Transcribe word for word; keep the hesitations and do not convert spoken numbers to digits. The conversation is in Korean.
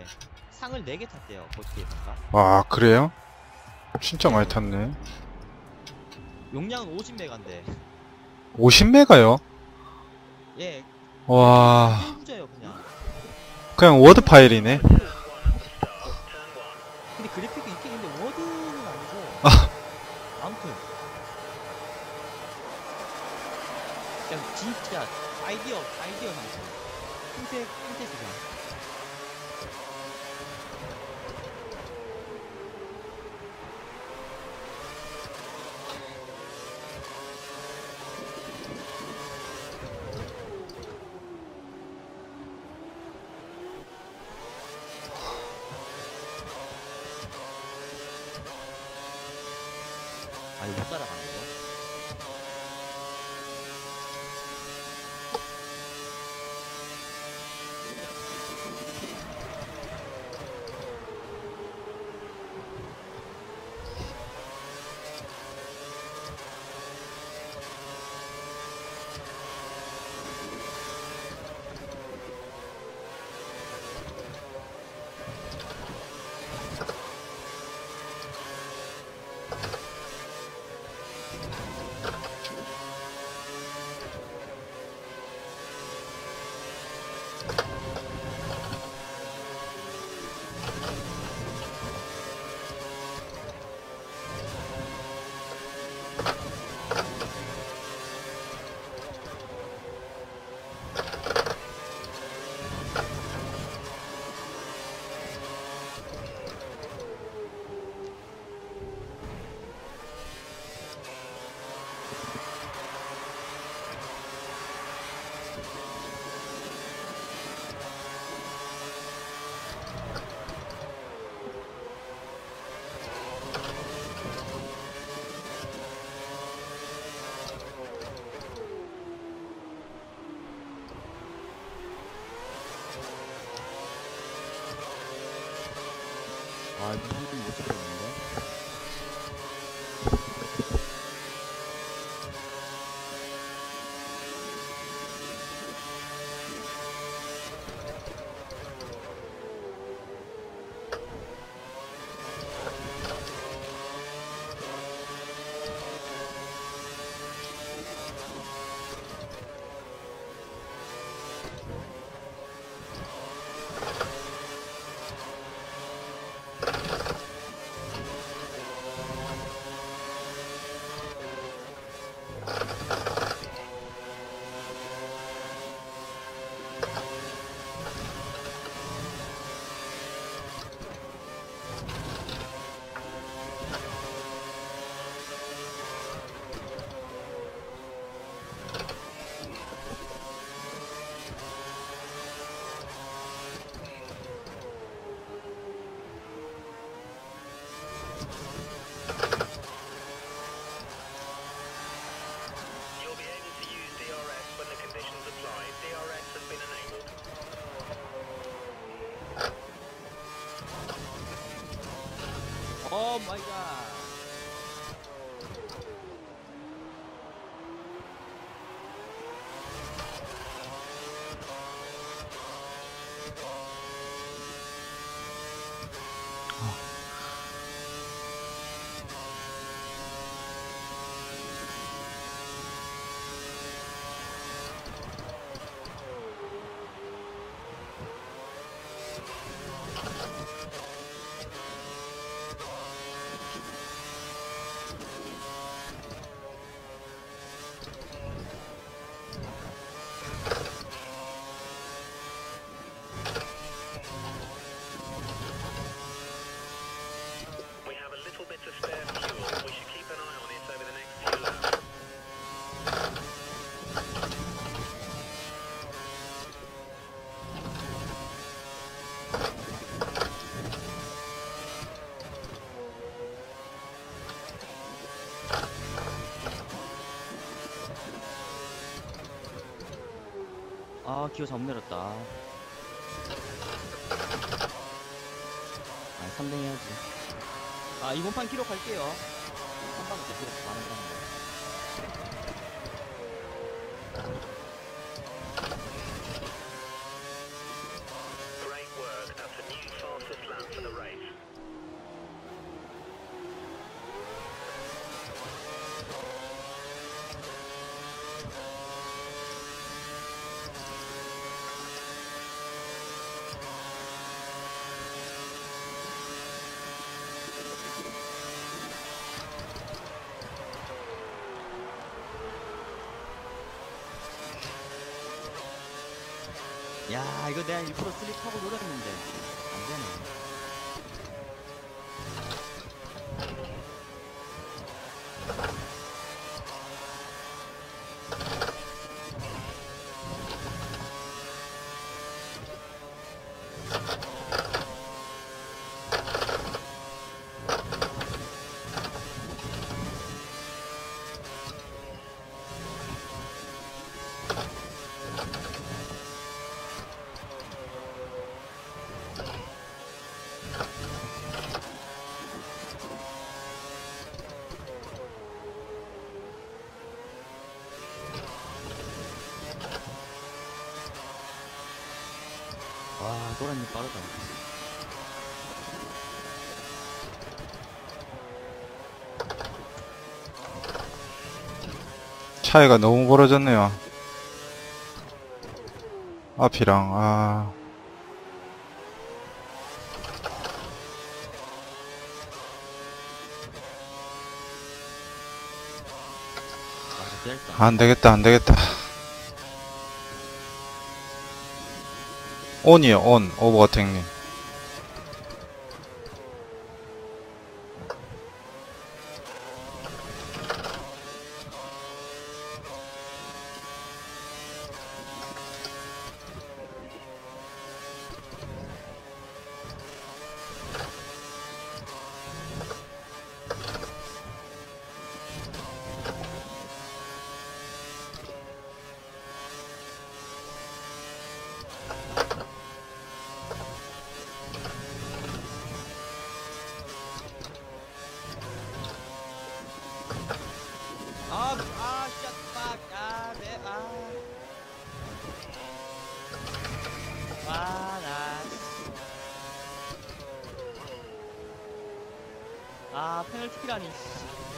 상을 네 개 탔대요. 보트게임인가? 와, 그래요? 진짜 많이 탔네. 용량은 오십 메가인데. 오십 메가요? 예. 와, 후져요 그냥. 그냥 워드 파일이네. 근데 그래픽이 있긴 있는데 워드는 아니고. 아. 아무튼 그냥 진짜 아이디어 아이디어 상태. 흰색 흰색 그냥. 아 이거 못 따라가네 이거. 아 이거 무슨 못 쓰겠는데? 오 마이 갓. 아 기어 잘못 내렸다. 아 삼 등 해야지. 아 이번 판 기록할게요. 한 방부터 기록 많은 사람인데. Great work. That's a new 야, 이거 내가 일부러 슬립하고 노렸는데 안 되네. 와, 노란님 빠르다. 차이가 너무 벌어졌네요. 앞이랑, 아. 아, 델타. 안 되겠다, 안 되겠다. 온이요, 온. 오버어택님. 아, 아, 샷, 빡, 아, 네, 아. 아, 나. 씨. 아, 페널티키라니. 씨.